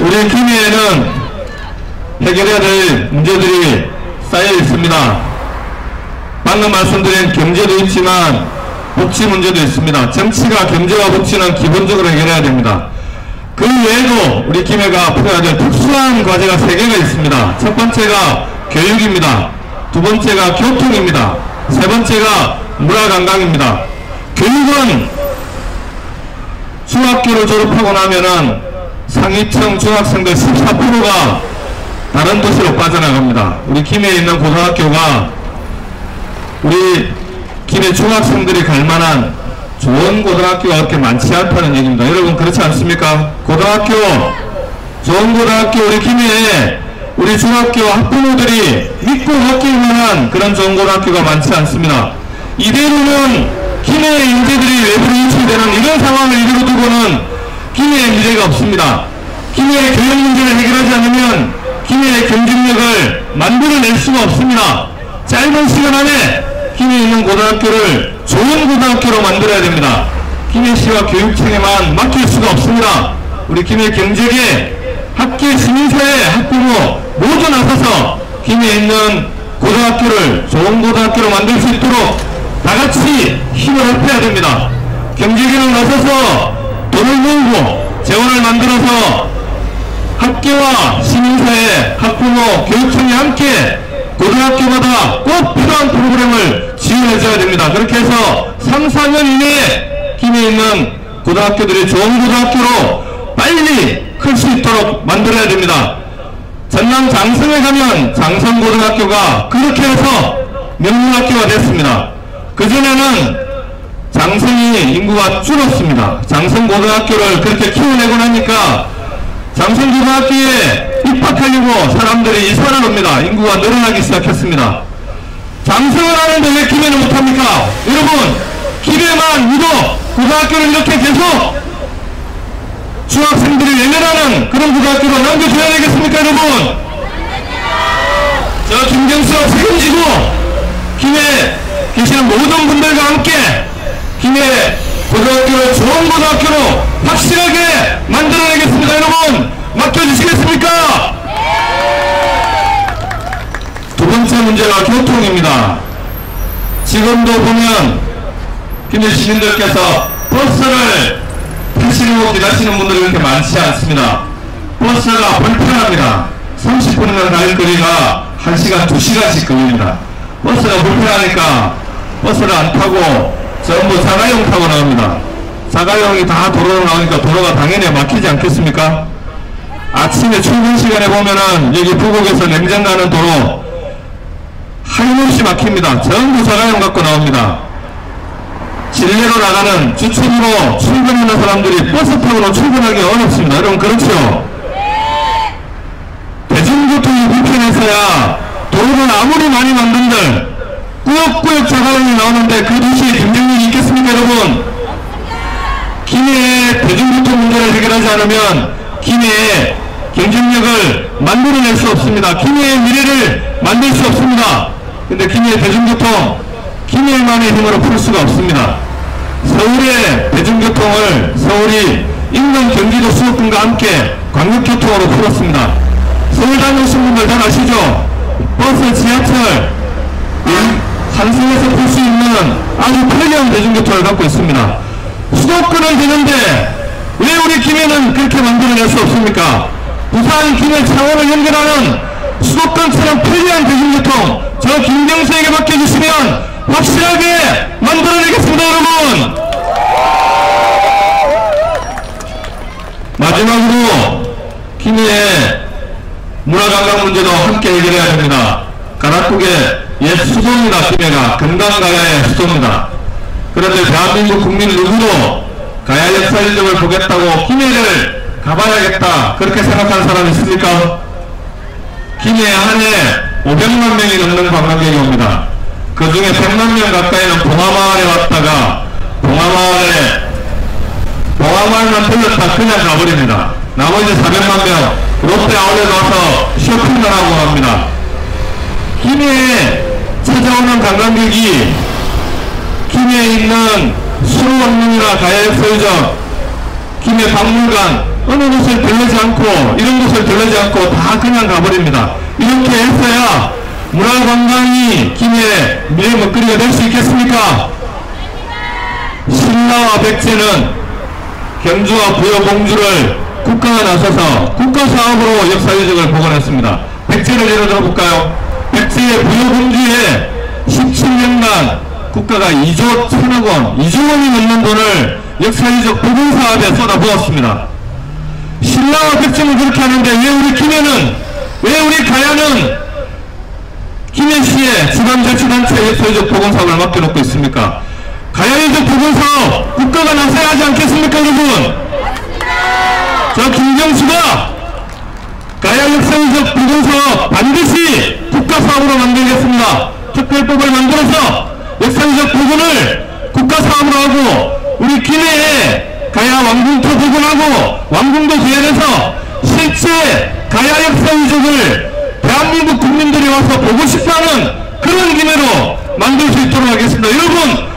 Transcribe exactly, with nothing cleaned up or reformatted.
우리 김해에는 해결해야 될 문제들이 쌓여 있습니다. 방금 말씀드린 경제도 있지만 복지 문제도 있습니다. 정치가 경제와 복지는 기본적으로 해결해야 됩니다. 그 외에도 우리 김해가 풀어야 될 특수한 과제가 세 개가 있습니다. 첫 번째가 교육입니다. 두 번째가 교통입니다. 세 번째가 문화관광입니다. 교육은 중학교를 졸업하고 나면은 상위층 중학생들 십사 퍼센트가 다른 도시로 빠져나갑니다. 우리 김해에 있는 고등학교가 우리 김해 중학생들이 갈만한 좋은 고등학교가 그렇게 많지 않다는 얘기입니다. 여러분 그렇지 않습니까? 고등학교, 좋은 고등학교 우리 김해에 우리 중학교 학부모들이 믿고 맡길 만한 그런 좋은 고등학교가 많지 않습니다. 이대로는 김해의 인재들이 외부로 유출되는 이런 상황을 이대로 두고는 김해에 미래가 없습니다. 김해의 교육 문제를 해결하지 않으면 김해의 경쟁력을 만들어낼 수가 없습니다. 짧은 시간 안에 김해에 있는 고등학교를 좋은 고등학교로 만들어야 됩니다. 김해시와 교육청에만 맡길 수가 없습니다. 우리 김해 경제계, 학계, 시민사회, 학부모 모두 나서서 김해에 있는 고등학교를 좋은 고등학교로 만들 수 있도록 다같이 힘을 합해야 됩니다. 경제계는 나서서 돈을 모으고 재원을 만들어서 학계와 시민사회, 학부모, 교육청이 함께 고등학교마다 꼭 필요한 프로그램을 지원해줘야 됩니다. 그렇게 해서 삼, 사 년 이내에 김해에 있는 고등학교들이 좋은 고등학교로 빨리 클 수 있도록 만들어야 됩니다. 전남 장성에 가면 장성고등학교가 그렇게 해서 명문학교가 됐습니다. 그전에는 장성이 인구가 줄었습니다. 장성고등학교를 그렇게 키워내고 나니까 장성고등학교에 입학하려고 사람들이 이사를 옵니다. 인구가 늘어나기 시작했습니다. 장성을 하는데 왜 김해는 못합니까? 여러분, 김해만 유독 고등학교를 이렇게 계속 중학생들이 외면하는 그런 고등학교로 남겨줘야 되겠습니까, 여러분? 저 김경수가 책임지고 김해에 계시는 모든 분들과 함께 김해 고등학교를 좋은 고등학교로 확실하게 만들어내겠습니다. 여러분 맡겨주시겠습니까? 두 번째 문제가 교통입니다. 지금도 보면 김해 시민들께서 버스를 타시려고 기다리시는 분들이 그렇게 많지 않습니다. 버스가 불편합니다. 삼십 분이나 갈 거리가 한 시간, 두 시간씩 걸립니다. 버스가 불편하니까 버스를 안 타고 전부 자가용 타고 나옵니다. 자가용이 다 도로로 나오니까 도로가 당연히 막히지 않겠습니까? 아침에 출근 시간에 보면은 여기 부곡에서 냉장 가는 도로 하염없이 막힙니다. 전부 자가용 갖고 나옵니다. 진례로 나가는 주촌으로 출근하는 사람들이 버스 타고는 출근하기 어렵습니다. 여러분 그렇죠? 대중교통이 불편해서야 도로를 아무리 많이 만든들 꾸역꾸역 자가용이 나오는데 그 도시에 경쟁력이 있겠습니까, 여러분? 김해의 대중교통 문제를 해결하지 않으면 김해의 경쟁력을 만들어낼 수 없습니다. 김해의 미래를 만들 수 없습니다. 근데 김해의 대중교통, 김해만의 힘으로 풀 수가 없습니다. 서울의 대중교통을 서울이 인근 경기도 수도권과 함께 광역교통으로 풀었습니다. 서울 다니신 분들 다 아시죠? 버스, 지하철, 산성에서 풀 수 있는 아주 편리한 대중교통을 갖고 있습니다. 수도권은 되는데 왜 우리 김해는 그렇게 만들어낼 수 없습니까? 부산, 김해, 창원을 연결하는 수도권처럼 편리한 대중교통 저 김경수에게 맡겨주시면 확실하게 만들어내겠습니다, 여러분! 마지막으로 김해의 문화관광 문제도 함께 해결해야 됩니다. 가락국의 옛 수도입니다. 김해가 금강가야의 수도입니다. 그런데 대한민국 국민 누구도 가야 역사 일정을 보겠다고 김해를 가봐야겠다 그렇게 생각하는 사람이 있습니까? 김해에 한 해 오백만 명이 넘는 관광객이 옵니다. 그 중에 백만 명 가까이는 봉화마을에 왔다가 봉화마을에 봉화마을만 들렸다 그냥 가버립니다. 나머지 사백만 명 롯데 아울렛 와서 쇼핑을 하고 갑니다. 김해에 찾아오는 관광객이 김해에 있는 수로광릉이나 가야역서유적, 김해 박물관 어느 곳을 들르지 않고 이런 물어보지 않고 다 그냥 가버립니다. 이렇게 했어야 문화관광이 김해 미래 먹거리가 될 수 있겠습니까? 신라와 백제는 경주와 부여 공주를 국가가 나서서 국가사업으로 역사유적을 복원했습니다. 백제를 예로 들어볼까요? 백제의 부여 공주에 십칠 년간 국가가 이조 천억 원, 이조 원이 넘는 돈을 역사유적 복원사업에 쏟아부었습니다. 신라와 백제는 그렇게 하는데 왜 우리 김해는, 왜 우리 가야는 김해시에 지방자치단체 역사유적 복원사업을 맡겨놓고 있습니까? 가야유적 복원사업 국가가 나서야 하지 않겠습니까, 여러분? 저 김경수가 가야 역사유적 복원사업 반드시 국가사업으로 만들겠습니다. 특별법을 만들어서 역사유적 복원을 국가사업으로 하고 우리 김해에 가야 왕궁터 복원하고 왕궁도 구현해서 실제 가야 역사유적을 대한민국 국민들이 와서 보고 싶어하는 그런 김해로 만들 수 있도록 하겠습니다. 여러분